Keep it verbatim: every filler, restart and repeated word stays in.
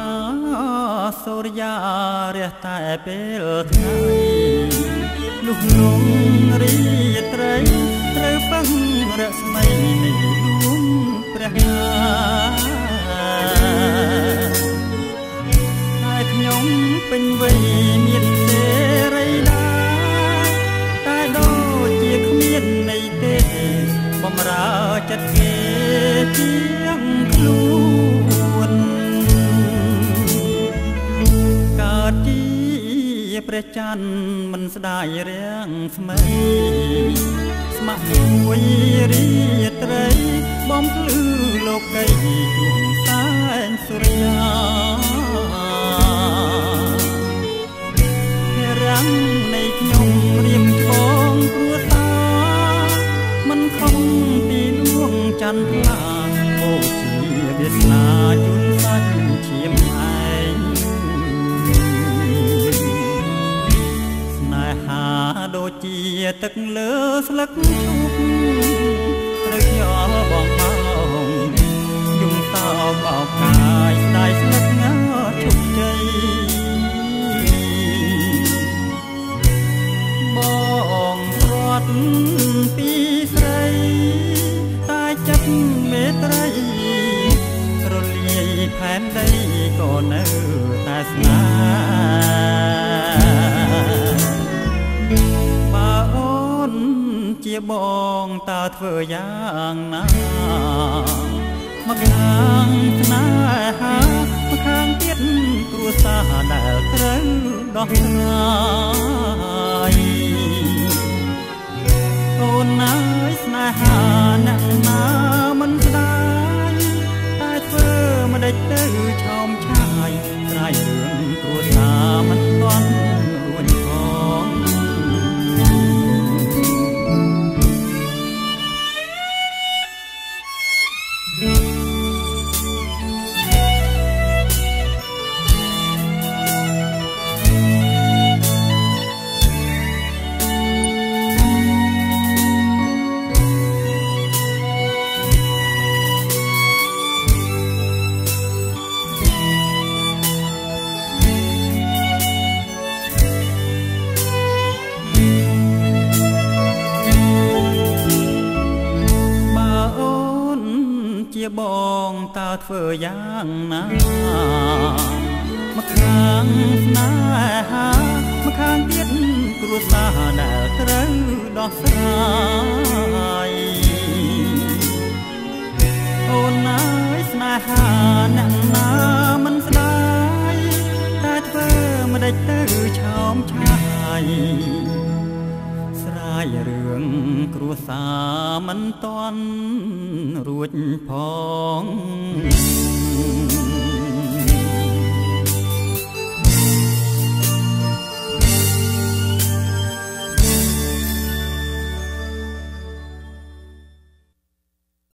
សូរយារះតែពេលថ្ងៃលុះលងរីត្រីត្រូវពឹងរស្មីនៃដួងព្រះងាតែខ្ញុំពេញវ័យមានសេរីណាតែដូចជាគ្មានន័យទេបំរើចិត្តគេជាងខ្លួនកើតជាព្រះច័ន្ទមិនស្ដាយរាំងស្មីស្ម័គ្រមួយរីត្រីបំភ្លឺលោកីដួងសែងសុរិយារាំងនៃខ្ញុំរៀមឆ្បងគ្រួសារមិនខំពីដួងច័ន្ទថ្លាអូជាវាសនាជូនសាច់ឈាមឯងស្នេហាដូចជាទឹកលើស្លឹកឈូកត្រូវខ្យល់បងបងយំតោកអោបកាយស្ដាយស្លឹកងាឈប់ជ័យបងរត់ពីស្រីតែចិត្តមេត្រីរលាយផែនដីក៏នៅតែស្នេហ៍បើអូនជាបងតើធ្វើយ៉ាងណាមកខាងស្នេហាមកខាងទៀតគ្រួសារដែលត្រូវដោះស្រាយអូនអើយស្នេហាអ្នកណាមិនស្ដាយតែធ្វើមិនដេចទៅឆោមឆាយស្រ័យរឿងគ្រួសារមិនទាន់រួចផងបងតើធ្វើយ៉ាងណាមកខាងស្នេហាមកខាងទៀតគ្រួសារដែលត្រូវដោះស្រាយអូនអើយស្នេហាអ្នកណាមិនស្ដាយតែធ្វើមិនដេចទៅឆោមឆាយស្រាយរឿងគ្រួសារមិនទាន់រួចផង